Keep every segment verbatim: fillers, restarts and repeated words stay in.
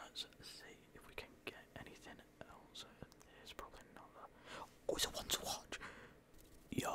let's see if we can get anything else. There's probably not that. Oh, it's a one to watch. Yo,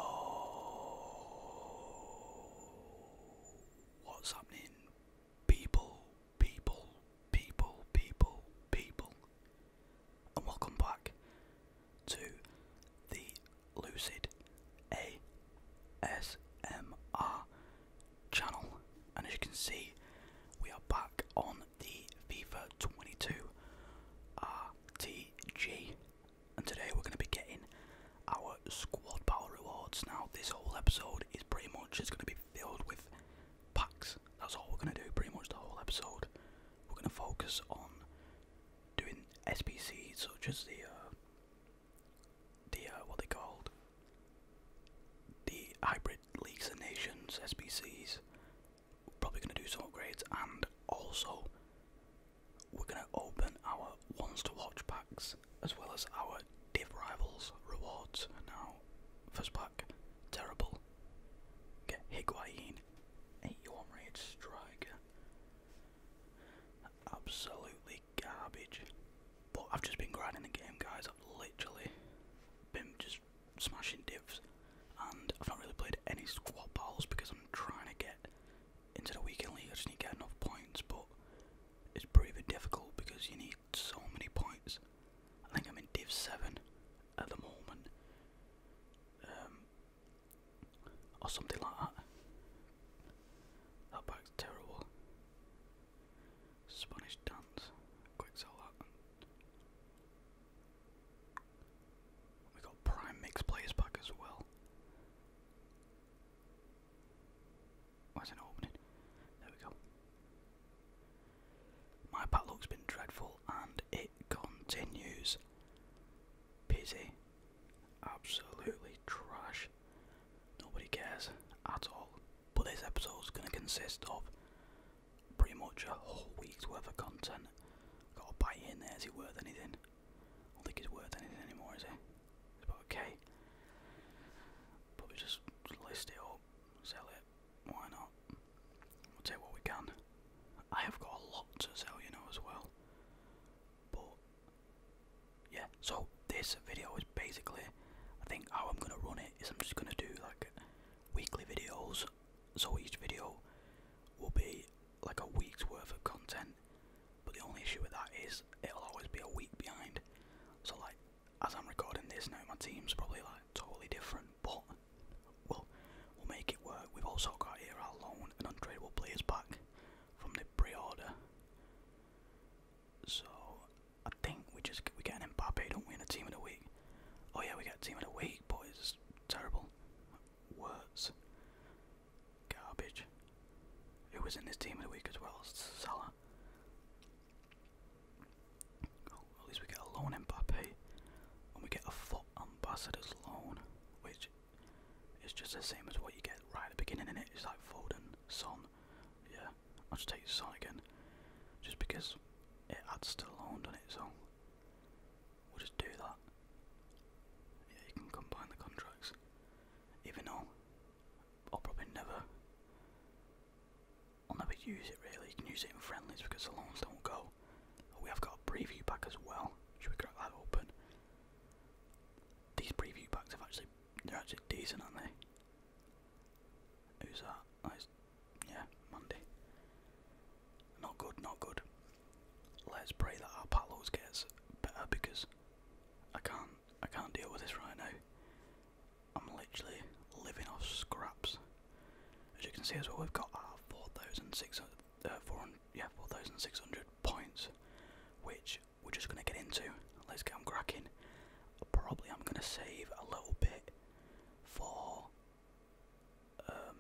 what's happening? People, people, people, people, people, and welcome back to the Lucid A S M R channel. And as you can see, we are back on the FIFA twenty-two R T G, and today we're going to be getting our squad battle rewards. Now, this whole episode is pretty much just going to be filled with packs. That's all we're going to do, pretty much the whole episode. We're going to focus on doing S B Cs, such as the, uh, the uh, what they called, the Hybrid Leagues of Nations S B Cs. We're probably going to do some upgrades, and also we're going to open our ones to watch packs, as well as our Div Rivals rewards. Now, first pack, terrible. Get Higuain, eighty-one rated striker. Absolutely garbage. But I've just been grinding the game, guys. I've literally been just smashing divs, and I've not really played any squad battles because I'm trying to get into the weekend league. I just need to get enough points, but it's proving difficult because you need so many points. I think I'm in Div seven at the moment, um, or something like that. That pack's terrible. Spanish dance, quick sell that. We got Prime Mix Players pack as well. Why is it not opening? There we go. My pack looks been dreadful, and it continues. Pizzy. Absolutely trash. Nobody cares at all. But this episode is going to consist of pretty much a whole week's worth of content. Got to buy in there. Is he worth anything? I don't think he's worth anything anymore, is he? He's about okay. Probably just list it up, sell it. Why not? We'll take what we can. I have got a lot to sell, you know, as well. But yeah, so this video is basically, I think how I'm gonna run it is I'm just gonna do like weekly videos. So each video will be like a week's worth of content. But the only issue with that is it'll always be a week behind. So like, as I'm recording this now, my team's probably like totally different, but we'll we'll make it work. We've also got here our loan and untradeable players pack from the pre-order. So I think we just we get an Mbappe, don't we, in a team of the week? Oh yeah, we get a team of the week, but it's terrible. Words. Garbage. Who was in this team of the week as well? Salah. Oh, at least we get a loan Mbappe, and we get a foot ambassador's loan, which is just the same as what you get right at the beginning in it. It's like Foden, Son. Yeah, I'll just take Son again, just because it adds to the loan, doesn't it? So we'll just do that. Yeah, you can combine the contracts, even though I'll probably never, I'll never use it really. You can use it in friendlies because the loans don't go. We have got a preview pack as well. Should we crack that open? These preview packs have actually, they're actually decent, aren't they? Who's that? Nice. Yeah, Monday. Not good, not good. Let's pray that our Palos gets better because I can't, I can't deal with this right now. I'm literally living off scraps. As you can see as well, we've got our four thousand six hundred, uh, four hundred, yeah, four thousand six hundred points, which we're just gonna get into. Let's get them cracking. Probably I'm gonna save a little bit for um,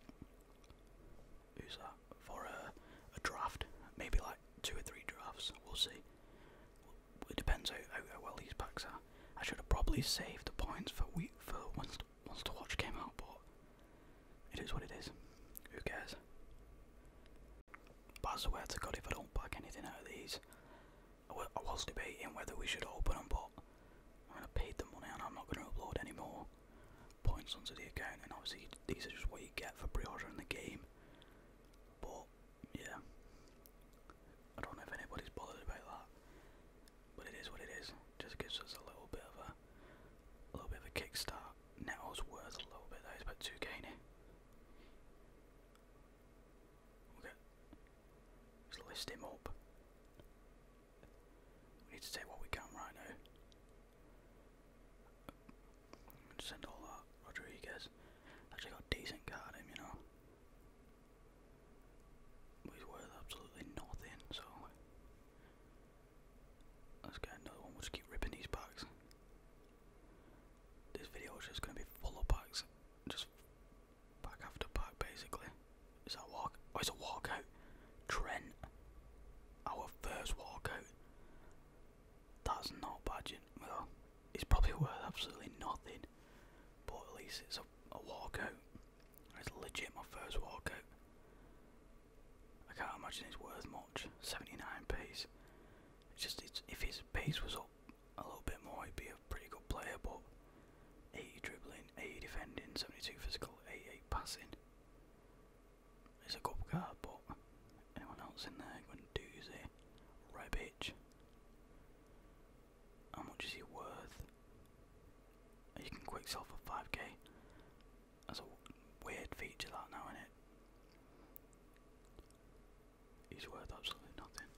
who's that? For a, a draft, maybe like two or three drafts. We'll see. It depends how, how, how well these packs are. I should have probably saved the points for week for once once to watch came out, but it is what it is. Who cares? But I swear to God, if I don't pack anything out of these, I, w I was debating whether we should open them, but I'm gonna pay the money and I'm not gonna upload any more points onto the account. And obviously, these are just what you get for pre-ordering the game. But yeah, I don't know if anybody's bothered about him up. We need to take what we can right now. Send all that. Rodriguez. Actually got a decent card him, you know. But he's worth absolutely nothing, so let's get another one. We'll just keep ripping these packs. This video is just going to be full of packs. Just pack after pack, basically. Is that a walk? Oh, it's a walkout. Trent. Our first walkout. That's not bad, you know. Well, it's probably worth absolutely nothing. But at least it's a, a walkout. It's legit my first walkout. I can't imagine it's worth much. seventy-nine pace. It's just it's, if his pace was up a little bit more, he'd be a pretty good player. But eighty dribbling, eighty defending, seventy-two physical, eighty-eight passing. It's a good card, but anyone else in there? Guendouzi, Rebic. How much is he worth? You can quick sell for five K. That's a weird feature, that now, isn't it? He's worth absolutely nothing.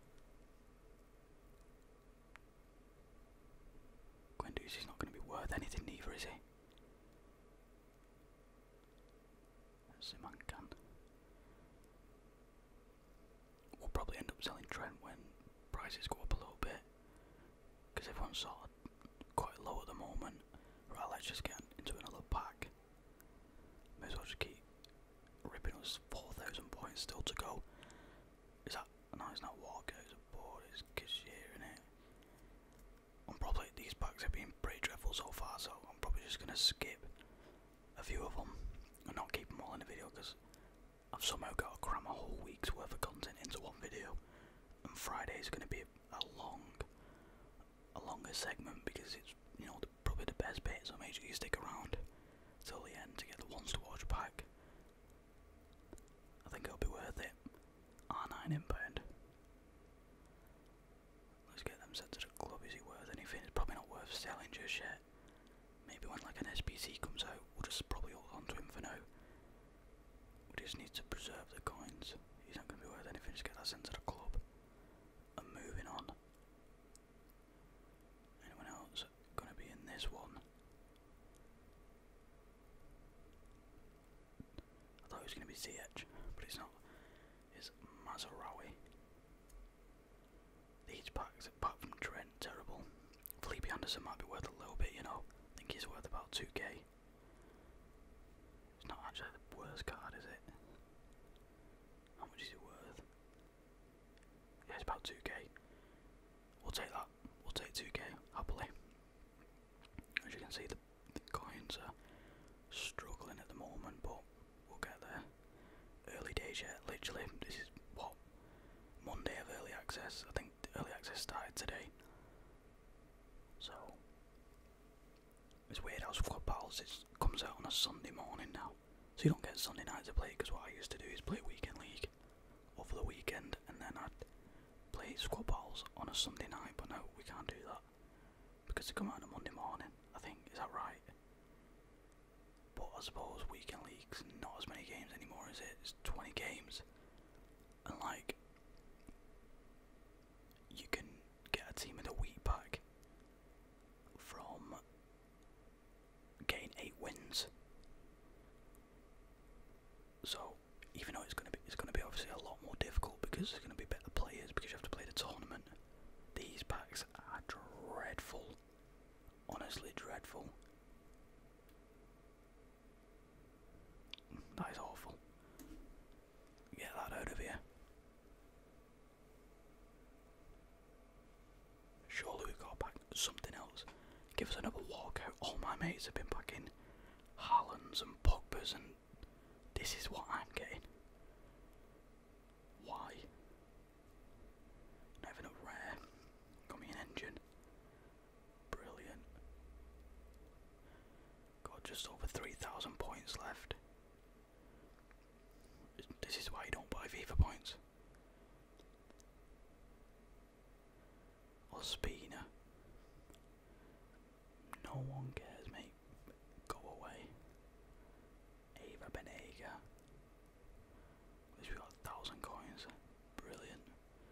Guendouzi's not going to be worth anything, neither is he? Simankan. We'll probably end up selling Trent when prices go up a little bit, because everyone's sort of quite low at the moment. Right, let's just get into another pack. May as well just keep ripping us. Four thousand points still to go. Is that? No, it's not walkout, it's a board, it's cashier, innit? I'm probably, these packs have been pretty dreadful so far, so I'm probably just gonna skip a few of them and not keep them all in the video, because I've somehow got to cram a whole week's worth of content into one video, and Friday is gonna be a long, a longer segment, because it's, you know, the, probably the best bit, so make sure you stick around till the end to get the ones to watch pack. I think it'll be worth it. R nine inbound. Let's get them sent to the club. Is he worth anything? It's probably not worth selling just yet. Maybe when like an S B C comes out, we'll just probably hold on to him for now. We just need to preserve the coins. He's not going to be worth anything. Just get that sent to the club. And moving on. Anyone else going to be in this one? I thought it was going to be Ziyech, but it's not. It's Mazarawi. These packs, apart from Trent, terrible. Felipe Anderson might be worth a little bit, you know. I think he's worth about two K. It's not actually the worst card, is it? How much is he worth? Yeah, it's about two K. We'll take that. We'll take two K, happily. As you can see, the, the coins are struggling at the moment, but we'll get there. Early days yet, literally. This is, what, Monday of early access. I think the early access started today. So, it's weird how Squad Battles it comes out on a Sunday morning now. So you don't get Sunday night to play, because what I used to do is play Weekend League over the weekend, and then I'd play Squad Battles on a Sunday night, but no, we can't do that. Because they come out on a Monday morning, I think. Is that right? But I suppose Weekend League's not as many games anymore, is it? It's twenty games. And like, you can get a team of the week pack from getting eight wins. So even though it's gonna be it's gonna be obviously a lot more difficult, because there's gonna be better players, because you have to play the tournament. These packs are dreadful. Honestly dreadful. That is awful. Get that out of here. Surely we've got to pack something else. Give us another walkout. All my mates have been packing Haalands and Pogbas, and this is what I'm getting. Why? Not even a rare. Got me an engine. Brilliant. Got just over three thousand points left. This is why you don't buy FIFA points. Ospina. No one cares, mate. Go away. Ava Benega. At least we got a thousand coins. Brilliant.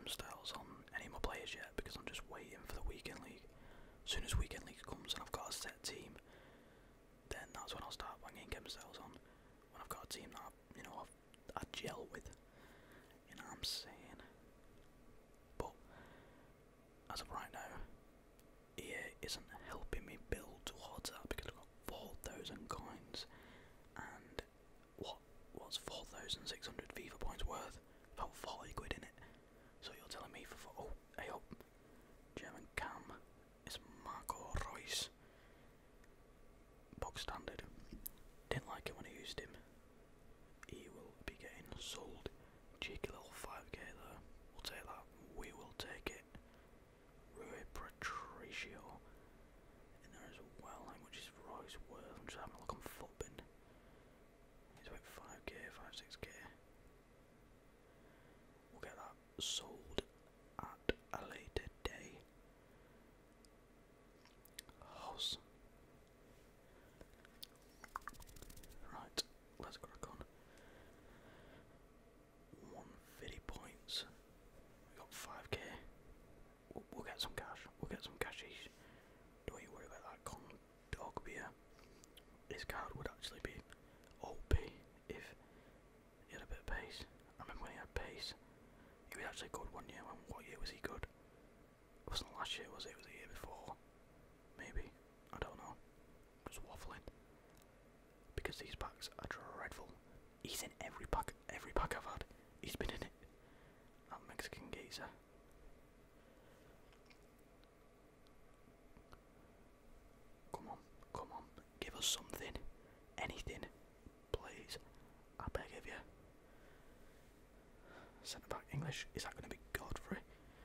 styles on any of my players yet because I'm just waiting for the weekend league. As soon as weekend league comes and I've got a set team, then that's when I'll start banging game styles on. When I've got a team that I, you know I've, I gel with, you know what I'm saying. But as of right now, E A isn't helping me build towards that because I've got four thousand coins and what what's four thousand six hundred FIFA points worth? About forty quid in it. So you're telling me for, for oh, hey up, German Cam, it's Marco Reus. Box standard. Didn't like it when I used him. He will be getting sold. Cheeky little five K though. We'll take that. We will take it. Rui Patricio in there as well. How much is Roy's worth? I'm just having a look on Footbin. He's about five K, five, six K. We'll get that sold at a later day. House. Right, let's crack on. one hundred fifty points. We got five K. We'll, we'll get some cash. We'll get some cashies. Don't you worry about that con dog beer. His card would actually be O P if he had a bit of pace. I remember when he had pace. He was actually good one year. When, what year was he good? It wasn't last year, was it? It was the year before. Maybe. I don't know. Just waffling. Because these packs are dreadful. He's in every pack. Every pack I've had. He's been in it. That Mexican geezer. Come on. Come on. Give us something. Anything. Please. I beg of you. Centre back English. Is that going to be Godfrey?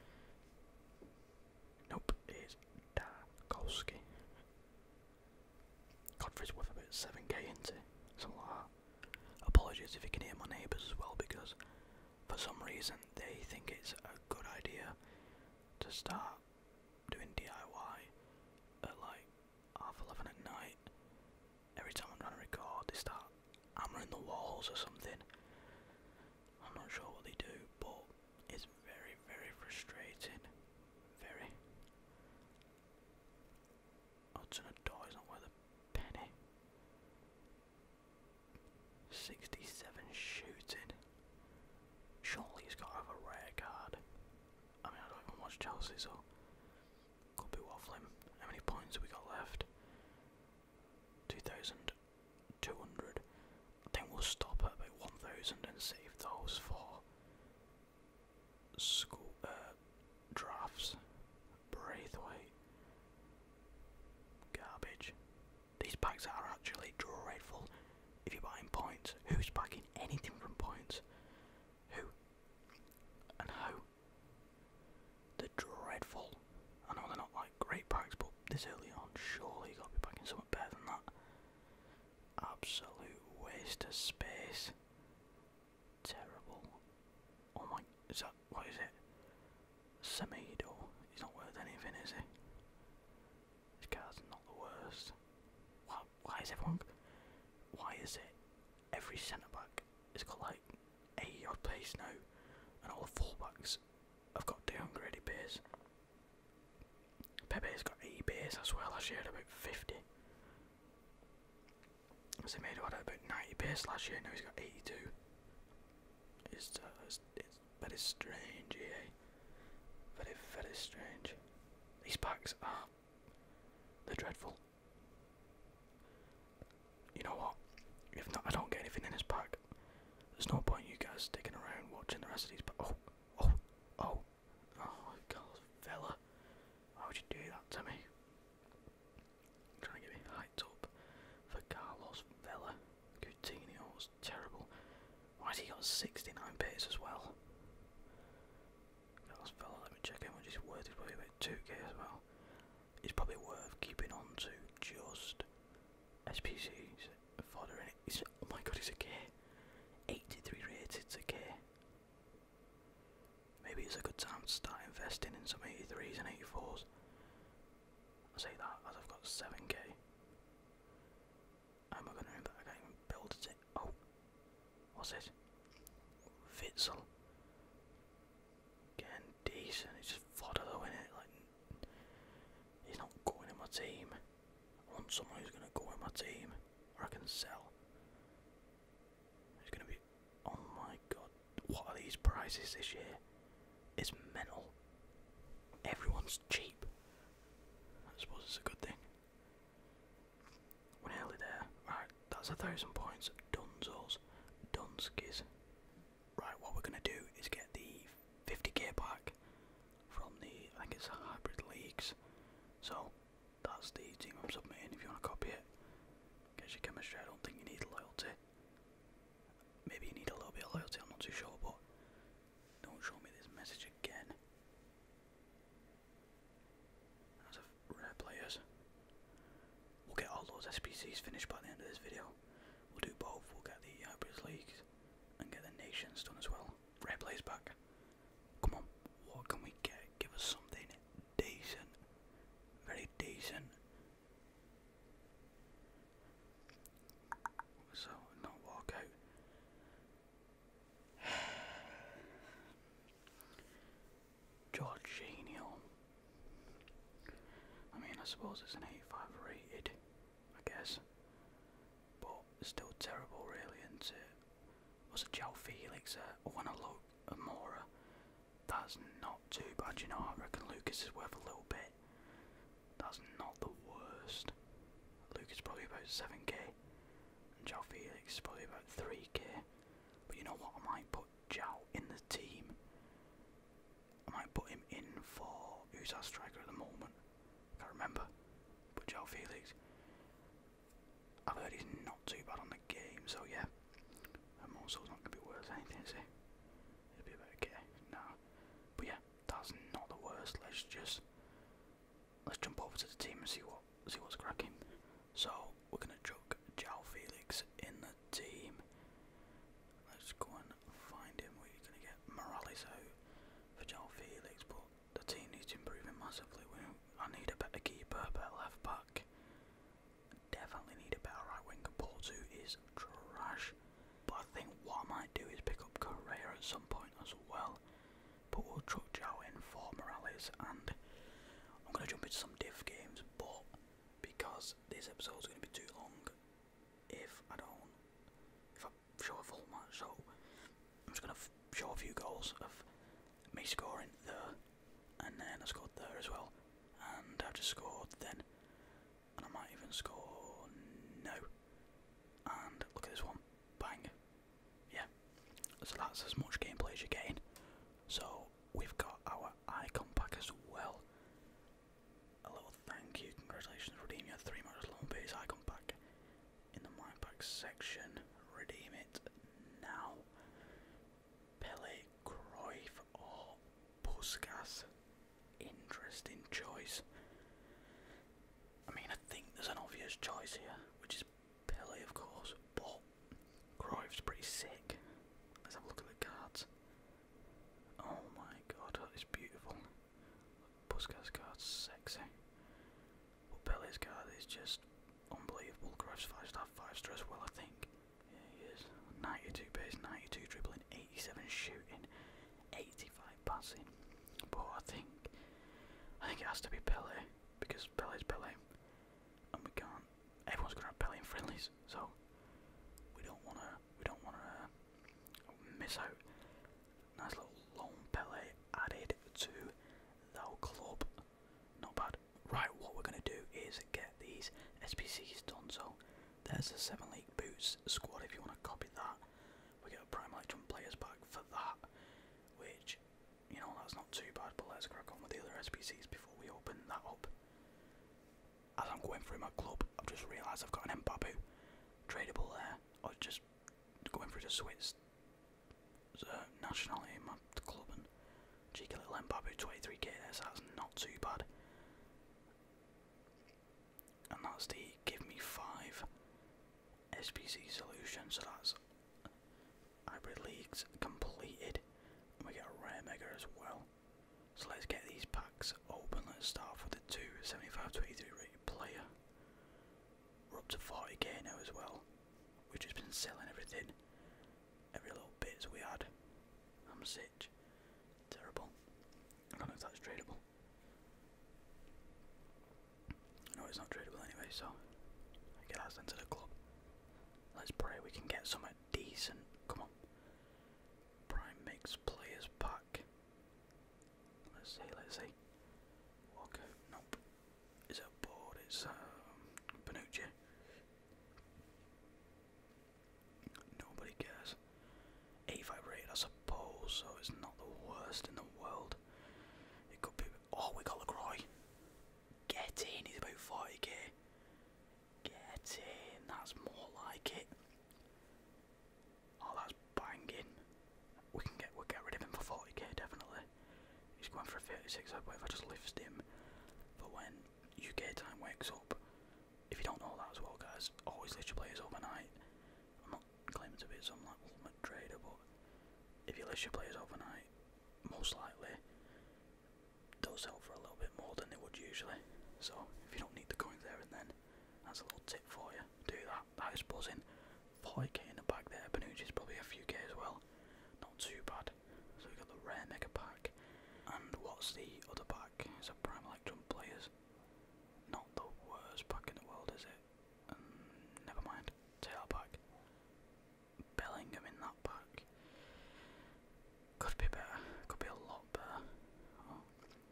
Nope. It is Tarkowski. Godfrey's worth about seven K into something like that. Apologies if you can hear my neighbours as well because for some reason they think it's a good idea to start doing D I Y at like half eleven at night. Every time I'm trying to record they start hammering the walls or something. I'm not sure what they do, but it's very, very frustrating. Very. Hudson Odoi is not worth a penny. sixty-seven shooting. Surely he's got to have a rare card. I mean, I don't even watch Chelsea, so could be waffling. How many points have we got left? two thousand two hundred. I think we'll stop at about one thousand and save those for school uh, drafts. Braithwaite. Garbage. These packs are actually dreadful. If you're buying points, who's packing anything from points? Who? And how? They're dreadful. I know they're not like great packs, but this early on, surely you gotta be packing something better than that. Absolute waste of space. Terrible. Oh my, is that, what is it? Semedo. He's not worth anything, is he? His card's not the worst. Why, why is everyone, why is it every centre back has got like eighty odd pace now and all the fullbacks have got downgraded pace? Pepe's got eighty pace as well, last year had about fifty. Semedo had about ninety pace last year, now he's got eighty-two. It's, uh, it's, it's very strange, yeah. Very, very strange. These packs are, they're dreadful. You know what? If not, I don't get anything in this pack. There's no point you guys sticking around watching the rest of these. But oh, oh, oh, oh, God, fella, why would you do that to me? Trying to get me hyped up for Carlos Vela. Coutinho was terrible. Why has he got sixty-nine pace as well? Carlos Vela, let me check how much he's worth. He's probably about two K as well. He's probably worth keeping on to just S P Cs fodder in it. He's, oh my god, he's a K. eighty-three rated to K. Maybe it's a good time to start investing in some eighty-threes and eighty-fours. I say that as I've got seven K. How am I going to invest? I can't even build it. Oh, what's it? Witzel. Again, decent. It's just fodder though, innit? Like, he's not going in my team. I want someone who's going to go in my team, or I can sell. It's going to be, oh my god, what are these prices this year? It's mental. Everyone's cheap. I suppose it's a good thing. We're nearly there. Right, that's a thousand points. Dunzos. Dunskis. Right, what we're going to do is get the fifty K back from the, I think it's Hybrid Leagues. So, that's the team I'm submitting if you want to copy it. Gets your chemistry. I don't think you need loyalty. Maybe you need a little bit of loyalty, I'm not too sure, but don't show me this message again. That's a rare players. We'll get all those S P Cs finished by the end of this video. We'll do both. We'll get the Hybrid Leagues and get the Nations done as well. Rare players back. Come on, what can we get? Give us something decent. Very decent. So, not walk out. Jorginho. I mean, I suppose it's an eighty-five rated, I guess. But it's still terrible, really, isn't it? Was it João Felix there? Oh, and a look at Mora. That's not too bad, you know. I reckon Lucas is worth a little bit. That's not the worst. Lucas is probably about seven K. And João Felix is probably about three K. But you know what? I might put João in the team. I might put him in for... Who's our striker at the moment? I can't remember. But João Felix. I've heard he's not too bad on the game, so yeah. And Moso's not going to be worth anything, is he? It'll be about a K. No. But yeah, that's not the worst. Let's just... Let's jump over to the team and see what see what's cracking. So, we're going to chuck João Felix in the team. Let's go and find him. We're going to get Morales out for João Felix, but the team needs improving massively. We, I need a better keeper, a better left back. Definitely need a better right winger. Porto is trash. But I think what I might do is pick up Correa at some point as well. But we'll chuck João in for Morales, and I'm going to jump into some diff games, but because this episode is going to be too long if I don't, if I show a full match, so I'm just going to show a few goals of me scoring there, and then I scored there as well, and I just scored then, and I might even score no, and look at this one, bang, yeah, so that's as much gameplay as you're getting. So we've got our icon pack as well. A little thank you, congratulations, redeem your three months long base icon pack in the my pack section. Redeem it now. Pele, Cruyff or Puskas. Interesting choice. I mean, I think there's an obvious choice here, which is Pele, of course, but Cruyff's pretty sick. Let's have a look at the cards. Oh my god, that is beautiful. Puskas card's sexy. But Pele's card is just unbelievable. Cruyff's five star, five star as well, I think. Yeah, he is. ninety-two pace, ninety-two dribbling, eighty-seven shooting, eighty-five passing. But I think, I think it has to be Pele, because Pele's Pele. And we can't, everyone's going to have Pele in friendlies, so we don't want to, we don't want to uh, miss out. Nice little lone Pele added to the club. Not bad. Right, what we're going to do is get these S P Cs done. So there's the seven League Boots squad if you want to copy that. We get a Prime Electron players back for that, which, you know, that's not too bad, but let's crack on with the other S P Cs before we open that up. As I'm going through my club, I've just realised I've got an Mbappé tradable there. Or just going through the Swiss uh, nationality in my club, and cheeky little Mbappé, twenty-three K there, so that's not too bad. And that's the give me five S P C solution, so that's Hybrid Leagues completed, and we get a rare mega as well. So let's get these packs open. Let's start off with the two seventy-five to eighty-three rated player. We're up to forty K now as well. We've just been selling everything, every little bits we had. I'm sick. Terrible. I don't so get us into the club. Let's pray we can get something decent. Come on. Prime Mix Players Pack. Let's see, let's see. Walker, nope. Is it a board? It's um, Bonucci. Nobody cares. eighty-five rated, I suppose, so it's not the worst in the world. It could be. Oh, we got LaCroix. Get in, he's about forty K. Get in, that's more like it. Oh, that's banging. We can get we'll get rid of him for forty K, definitely. He's going for a thirty-six, but if I just lift him for when U K time wakes up. If you don't know that as well, guys, always list your players overnight. I'm not claiming to be some like ultimate trader, but if you list your players overnight, most likely they'll sell for a little bit more than they would usually. So if you don't need the coins there and then, that's a little tip for you. Do that. That is buzzing. forty K in the bag there. Bonucci's probably a few K as well. Not too bad. So we got the rare mega pack. And what's the other pack? It's a Prime Electrum Players. Not the worst pack in the world, is it? Um, never mind. Take that back. Bellingham in that pack. Could be better. Could be a lot better. Oh.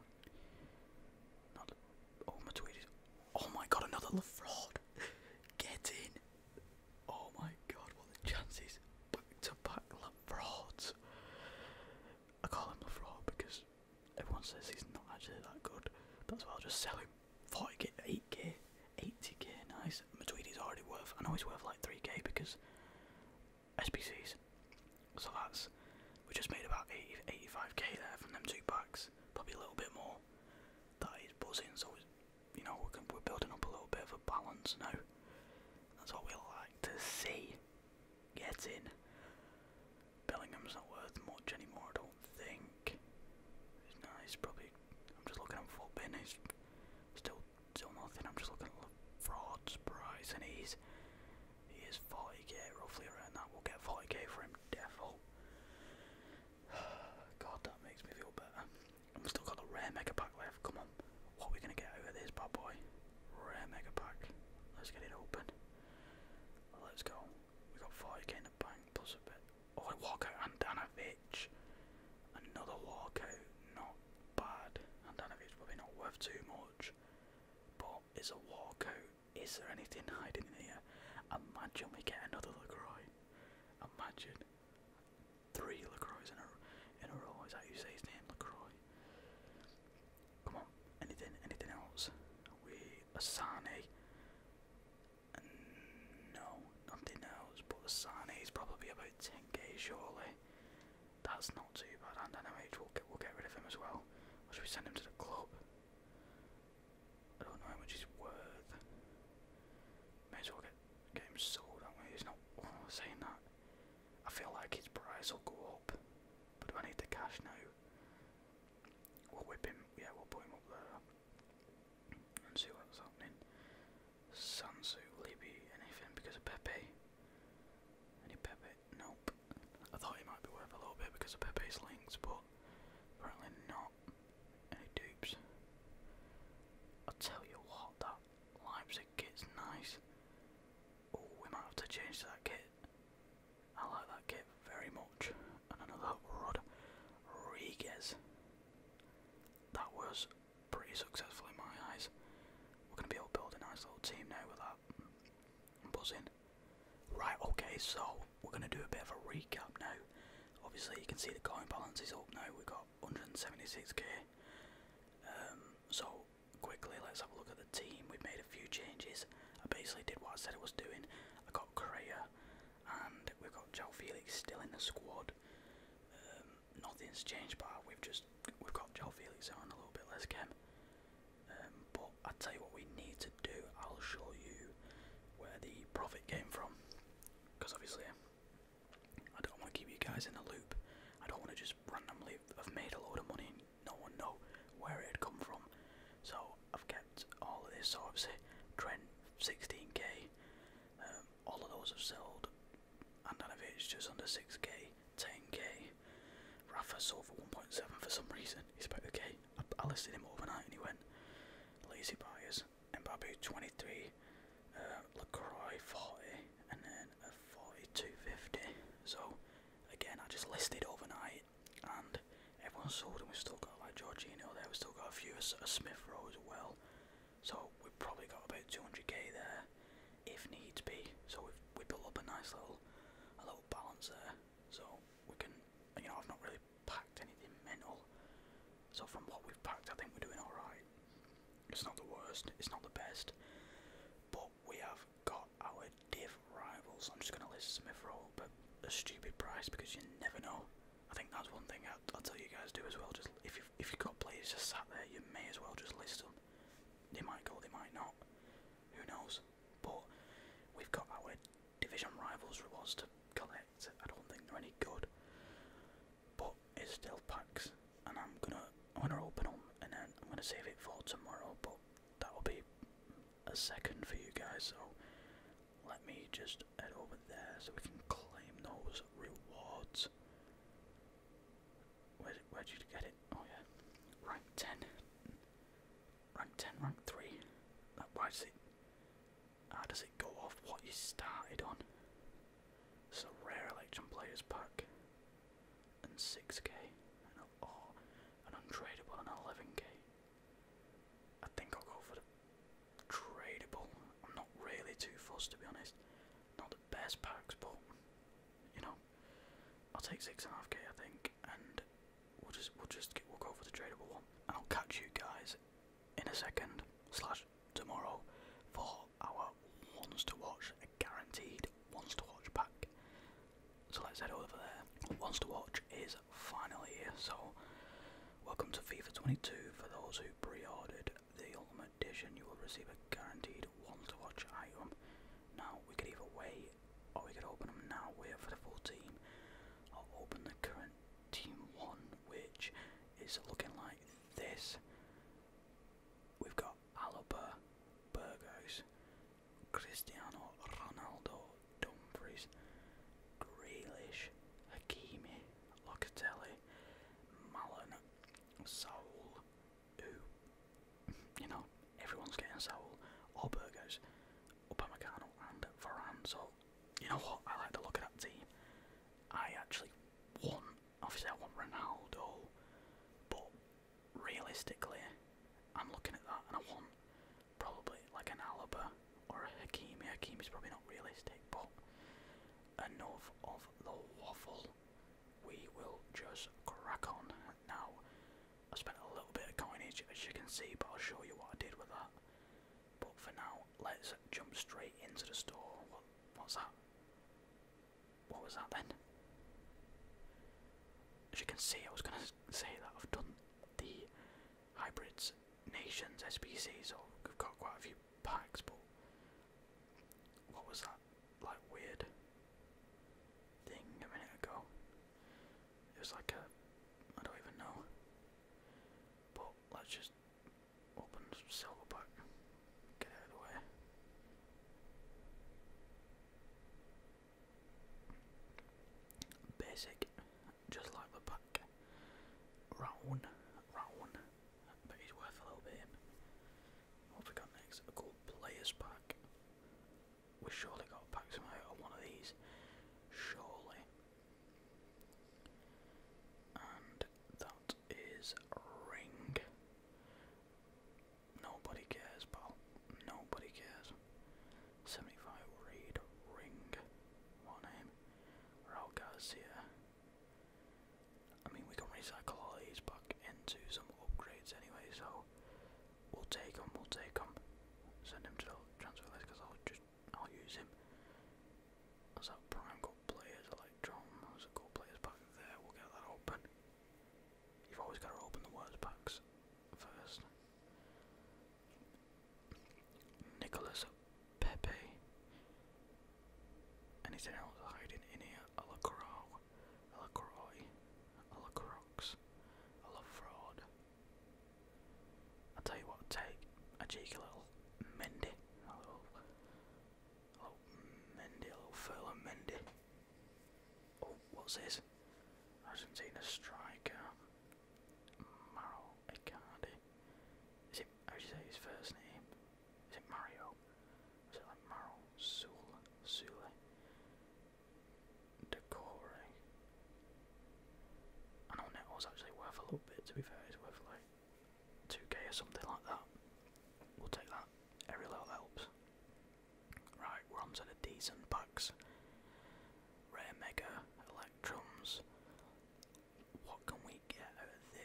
Not. Oh, my tweeties. Oh my god, another LaFraud. Get in. Oh my god, what the chances. Back to back LaFrauds. I call him LaFraud because everyone says he's not actually that good. That's why I'll just sell him. forty K, eight K, eighty K, nice. Matuidi's already worth, I know he's worth like three K because S B Cs. So that's, we just made about eighty, eighty-five K there from them two packs. Probably a little bit more. That is buzzing, so it's, you know, we're, we're building up a little bit of a balance now. That's what we like to see. Get in. Bellingham's not worth much anymore, I don't think. He's nice, probably. I'm just looking at Footbin, he's still still nothing. I'm just looking at LaFraud's price, and he's he is forty K, roughly around that. We'll get forty K for him, defo. God, that makes me feel better. And we've still got the rare mega pack left. Come on, what are we gonna get out of this bad boy? Rare mega pack. Let's get it open. Well, let's go. We got forty K in the bank plus a bit. Oh, a walkout Andanovic. Another walkout. Not bad. Andanovic probably not worth too much. But it's a walkout. Is there anything hiding in here? Imagine we get another LaCroix. Imagine. Three LaCroix in a, in a row. Is that how you say his name? LaCroix. Come on. Anything anything else? We Asane. No, nothing else. But Asane is probably about ten K surely. That's not too bad. And then we'll get we'll get rid of him as well. Or should we send him to the club? I don't know how much he's worth. May as well get get him sold, don't we? He's not oh, saying that. I feel like his price will go up. But do I need the cash now? We'll whip him, yeah, we'll put him up there. And see what's happening. Sansu, will he be anything because of Pepe? Any Pepe? Nope. I thought he might be worth a little bit because of Pepe's links, but apparently not. Any dupes? I'll tell you what, that Leipzig kit's nice. Oh, we might have to change that kit. I like that kit very much. And another Rodriguez. That was pretty successful in my eyes. We're going to be able to build a nice little team now with that. I'm buzzing. Right, okay, so we're going to do a bit of a recap now. Obviously you can see the coin balance is up now. We've got one hundred seventy-six K. Um, so quickly let's have a look at the team. We've made a few changes. I basically did what I said I was doing. I got Correa and we've got João Felix still in the squad. Um, nothing's changed, but we've just we've got João Felix on a little bit less chem. Um, but I tell you what we need to do. I'll show you where the profit came from, because obviously I don't want to keep you guys in the loop. I don't want to just randomly have made a load of money and no one know where it had come from. So I've kept all of this. So obviously Trent sixteen K, um, all of those have sold. Andanovic just under six K, ten K. Rafa sold for one point seven for some reason. He's about okay. I, I listed him overnight and he went. Lazy buyers. Mbappe twenty-three. uh, LaCroix forty, and then a forty-two fifty. So again, I just listed overnight, and everyone's sold, and we've still got like Jorginho there. We've still got a few a, a Smith Rowe as well. So we've probably got about two hundred k there, if needs be. So we've we built up a nice little a little balance there. So we can, you know, I've not really packed anything mental. So from what we've packed, I think we're doing all right. It's not the worst, it's not the best, but we have got our div rivals. I'm just gonna list Smith Rowe, but a stupid price because you never know. I think that's one thing I'll, I'll tell you guys do as well. Just if you if you've got players just sat there, you may as well just list them. They might go, they might not. Who knows? But we've got our division rivals rewards to collect. I don't think they're any good, but it's still packs, and I'm gonna I'm gonna open them, and then I'm gonna save it for tomorrow. But that will be a second for you guys. So let me just head over there so we can claim those rewards. Where where'd you get it? Oh yeah, rank ten, rank ten, rank three. Like, why does it? How does it go off what you started on? It's a rare election players pack, and six k, and oh, an untradeable and eleven k. I think I'll go for the tradable. I'm not really too fussed, to be honest. Not the best packs, but you know, I'll take six and a half k, I think, and we'll just we'll just get, we'll go for the tradable one. And I'll catch you guys in a second slash tomorrow for our ones to watch, a guaranteed ones to watch pack. So let's head over there. Ones to watch is finally here. So welcome to FIFA twenty-two. For those who pre-ordered the Ultimate Edition, you will receive a guaranteed ones to watch item. Now we could either wait or we could open them now, wait for the full team. I'll open the current team one, which is looking like this. We've got Alaba, Burgos, Cristiano Ronaldo, Dumfries, Grealish, Hakimi, Locatelli, Malen, Saul, who, you know, everyone's getting Saul, or Burgos, Upamecano and Varane. So, you know what, I like to look at that team. I actually want, obviously I want Ronaldo, but realistically, I'm looking at that and I want probably like an Alaba or a Hakimi. Hakimi's probably not realistic, but enough of the waffle. We will just crack on. Now, I spent a little bit of coinage, as you can see, but I'll show you what I did with that. But for now, let's jump straight into the store. What, what's that? What was that then? As you can see, I was going to say that I've done the Hybrids Nations S B C, so we've got quite a few packs, but what was that, like, weird thing a minute ago? It was like a, I don't even know, but let's just open silver pack, get out of the way. Basic, just like the pack. Round, round, but he's worth a little bit. What have we got next? A gold players pack. We surely got packs from out of one of these, surely. And that is Ring. Nobody cares, pal. Nobody cares. seventy-five Reed Ring. What name? Raul Garcia. I mean, we can recycle all these back into some upgrades anyway, so we'll take them, we'll take them. Send him to the transfer list because I'll just, I'll use him. That's that prime gold players, Electron. There's a gold players pack there, we'll get that open. You've always got to open the words packs first. Nicholas Pepe. Anything else hiding in here? A LaCroix, a LaCroix, a LaCroix, a LaFraud. I'll tell you what, I'll take a cheeky little Mendy, a little, a little Mendy, a little Ferland Mendy. Oh, what's this? Argentina striker, Mauro Icardi. Is it, how do you say his first name? Is it Mario? Is it like Mario?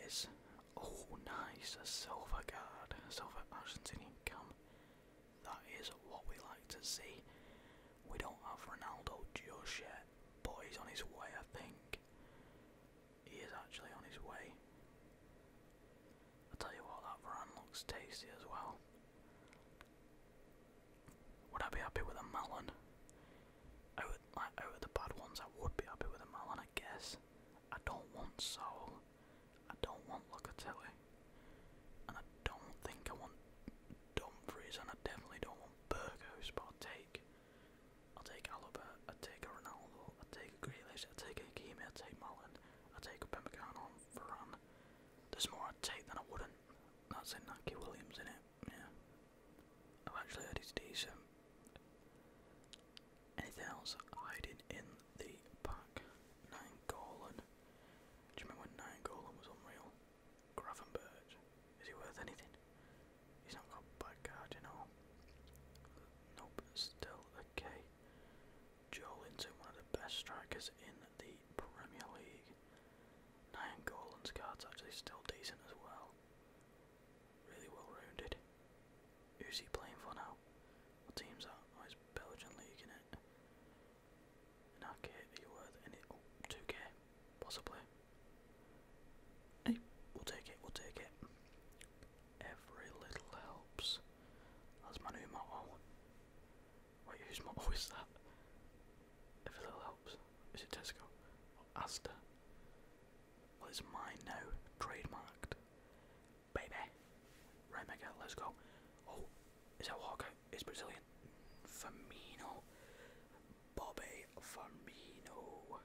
is. Oh, nice. A silver card. A silver Argentinian cam. That is what we like to see. We don't have Ronaldo just yet, but he's on his way, I think. He is actually on his way. I'll tell you what, that Varane looks tasty as well. Would I be happy with a Malin? I would, like, out of the bad ones, I would be happy with a Malin, I guess. I don't want Saul. I don't want Locatelli. And I don't think I want Dumfries, and I definitely don't want Burgos, but I'll take I'll take Alaba, I'll take a Ronaldo, I'll take a Grealish, I'll take a Hakimi, I'll take Malin, I'll take a Upamecano and Varane. There's more I'd take than I wouldn't. That's Inaki Williams, in it. Yeah. I've actually heard he's decent. Anything else hiding in the pack? Nine Golan. Do you remember when Nine Golan was unreal? Gravenberch. Is he worth anything? He's not got a bad card, you know. Nope, still okay. Joe Linton, one of the best strikers in the Premier League. Nine Golan's card's actually still decent as well. Really well rounded. Who's he playing for now? What team's that? Oh, it's Belgian League, innit? Okay, are you worth any? Oh, two K, possibly. Hey, we'll take it, we'll take it. Every little helps. That's my new motto. Wait, whose motto is that? Every little helps. Is it Tesco? Or Asda? Well, it's mine now. Trademarked. Baby. Right, Mega, let's go. Oh, is that Walker? It's Brazilian. Firmino. Bobby Firmino.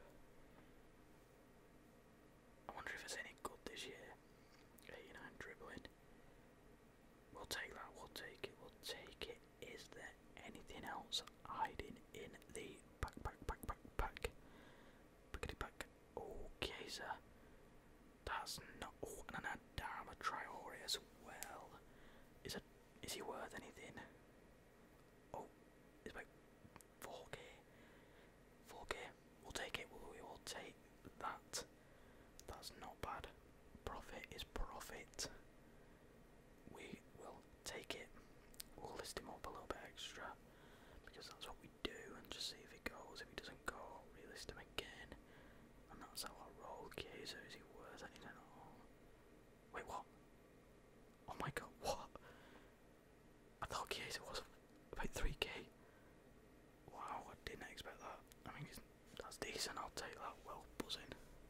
I wonder if it's any good this year. eighty-nine dribbling. We'll take that, we'll take it, we'll take it. Is there anything else hiding in the pack, pack, pack, pack, pack? Packety pack. Okay, sir. That's not. Oh, and an Adama Traore as well. Is it? Is he worth anything? Oh, it's about four K. four K. We'll take it. We'll, we will take that. That's not bad. Profit is profit. We will take it. We'll list him up a little bit extra because that's what we do, and just see if he goes. If he doesn't go, relist him again, and that's how I roll. Okay, so is he worth anything at all? Wait, what? Oh my god, what? I thought Chiesa was about three K. Wow, I didn't expect that. I mean, he's, that's decent. I'll take that. Well, buzzing.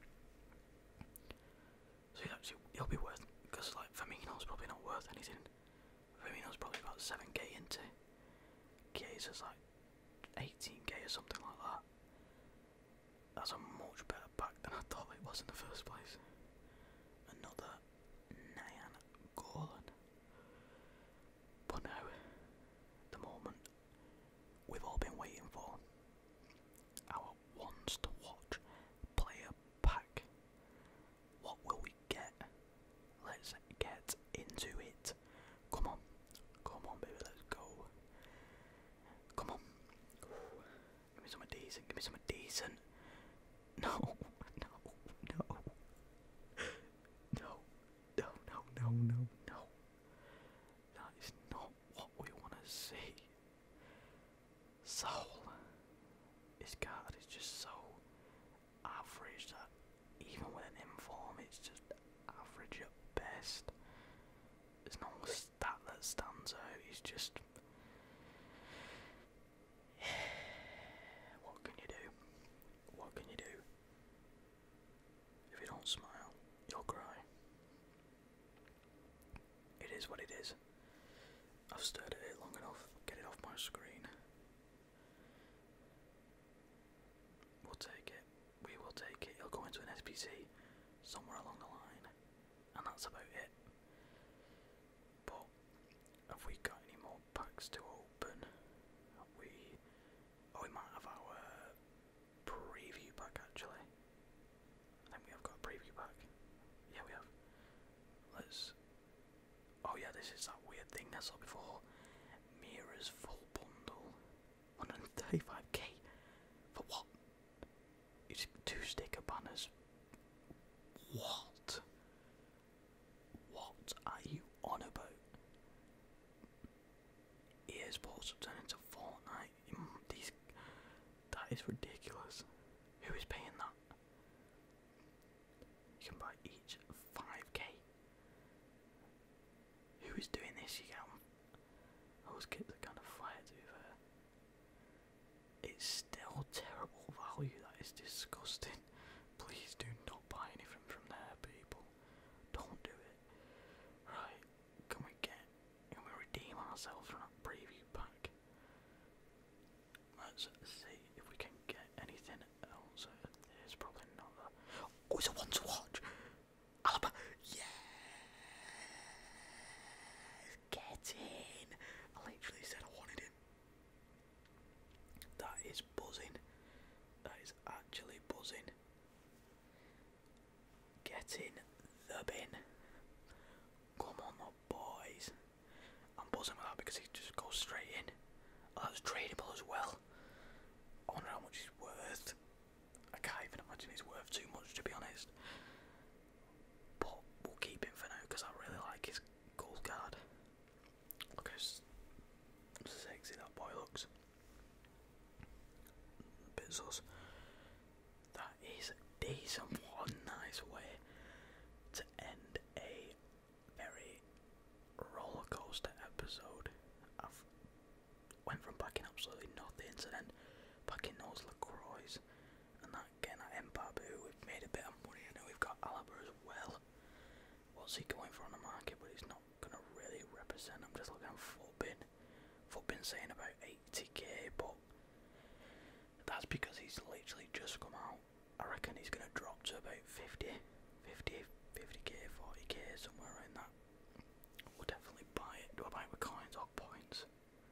So he's actually, he'll be worth, because like Firmino's probably not worth anything. Firmino's probably about seven K into. Chiesa's like eighteen K or something like that. That's a much better pack than I thought it was in the first place. Another Nyan Golan. But now, the moment we've all been waiting for. Our ones to watch player pack. What will we get? Let's get into it. Come on. Come on, baby, let's go. Come on. Give me something decent. Give me something decent. No, no, no. No, no, no, no, no, no. That is not what we want to see. Saul. His card is just so average that even with an inform, it's just average at best. There's no stat that stands out. He's just. What can you do? What can you do? If you don't smile, you'll cry. It is what it is. I've stared at it long enough. Get it off my screen. We'll take it. We will take it. It'll go into an S P C somewhere along the line, and that's about it. But have we got any more packs to open? Have we? Oh, we might have our preview pack actually. I think we have got a preview pack. Yeah, we have. Let's. Oh yeah, this is that weird thing I saw before. Mira's full bundle, one hundred thirty-five K. For what? It's two sticker banners. What? That is ridiculous. Who is paying that? You can buy each five K. Who is doing this? You get them. Those kids are kind of fire to be fair. It's still terrible value. That is disgusting. Please do not buy anything from there, people. Don't do it. Right, can we get, can we redeem ourselves from that preview pack? Let's see if we can get anything else. There's probably not that. Oh, it's a one to watch. Alaba, yeah. Get in. I literally said I wanted him. That is buzzing. That is actually buzzing. Get in the bin. Come on, the boys. I'm buzzing with that because he just goes straight in. Oh, that's tradable as well. I wonder how much he's worth. I can't even imagine he's worth too much, to be honest. But we'll keep him for now because I really like his gold card. Look how sexy that boy looks. Bit sus. That is decent. What a nice way to end a very roller coaster episode. I've went from packing absolutely nothing to then packing those LaCroix and that again at Mbabu. We've made a bit of money. I know we've got Alaba as well. What's he going for on the market? But he's not going to really represent. I'm just looking at Footbin. Footbin saying about eighty K, but that's because he's literally just come out. I reckon he's going to drop to about fifty, fifty, fifty K, forty K, somewhere around that. We'll definitely buy it. Do I buy it with coins or points?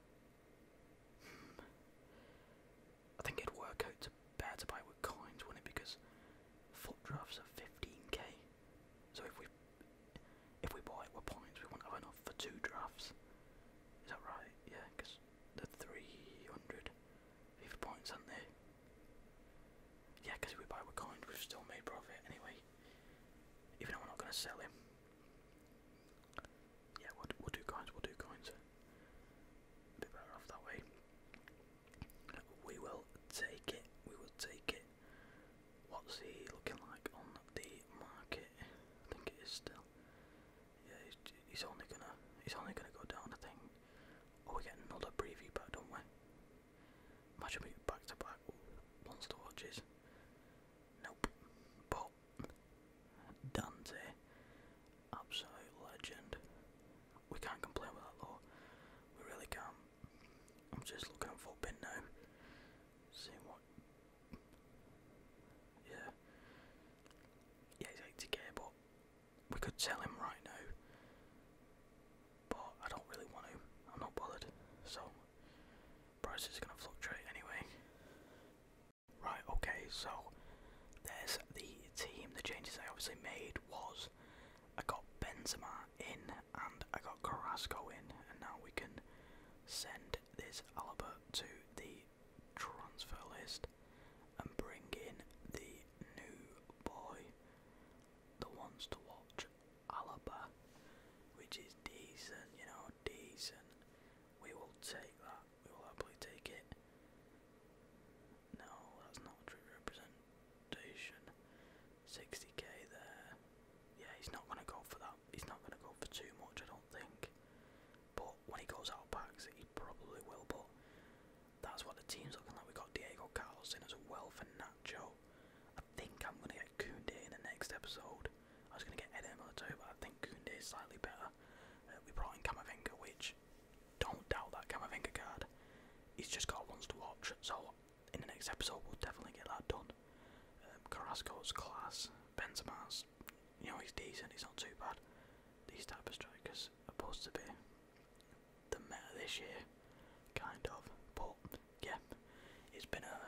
Hmm. I think it'd work out to better to buy it with coins, wouldn't it? Because foot drafts are fifteen K. So if we if we bought it with points, we won't have enough for two drafts. Is that right? Yeah, because the three hundred fifty points, aren't they? Yeah, because if we buy with coins, we've still made profit anyway. Even though we're not going to sell him. Yeah, we'll, we'll do coins, we'll do coins. A bit better off that way. We will take it, we will take it. What's he looking like on the market? I think it is still. Yeah, he's, he's only gonna, he's only gonna go down, I think. Oh, we get another preview back, don't we? Imagine we get back to back monster watches. Nope. But Dante, absolute legend. We can't complain with that though. We really can't. I'm just looking at Footbin now. Seeing what. Yeah. Yeah, he's eighty K, but we could sell him right now. But I don't really want to. I'm not bothered. So prices are gonna fluctuate anyway. Right, okay, so there's the team. The changes I obviously made was I got Benzema in and I got Carrasco in, and now we can send this Alaba to the transfer list and bring in the new boy, the ones to watch, Alaba, which is decent, you know, decent. We will take that. We will happily take it. No, that's not true representation. sixty K there. Yeah, he's not going to go for that. He's not going to go for too much, I don't think. But when he goes out of packs, he probably will. But that's what the team's looking like. We got Diego Carlos in as well for Nacho. I think I'm going to get Koundé in the next episode. I was going to get Eden Militao, but I think Koundé is slightly better. Uh, we brought in Camavinga, which, don't doubt that Camavinga card. He's just got ones to watch. So in the next episode, we'll definitely get that done. Um, Carrasco's class. Benzema's, you know, he's decent. He's not too bad. These type of strikers are supposed to be the meta this year, kind of. But yeah, it's been a